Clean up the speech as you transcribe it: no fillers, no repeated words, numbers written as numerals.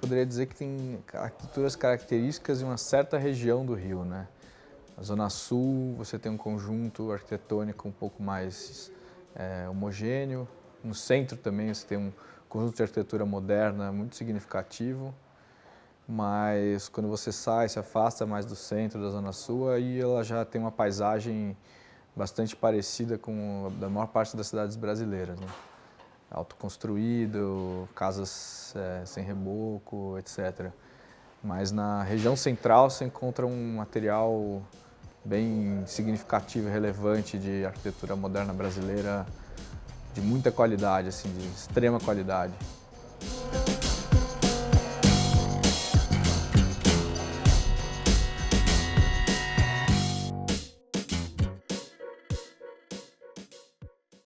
poderia dizer que tem arquiteturas características de uma certa região do Rio, né? Na Zona Sul você tem um conjunto arquitetônico um pouco mais homogêneo. No centro também você tem um conjunto de arquitetura moderna muito significativo. Mas quando você sai, se afasta mais do centro da Zona Sul, aí ela já tem uma paisagem bastante parecida com a da maior parte das cidades brasileiras, né? Autoconstruído, casas sem reboco, etc. Mas na região central você encontra um material bem significativo e relevante de arquitetura moderna brasileira de muita qualidade, assim, de extrema qualidade.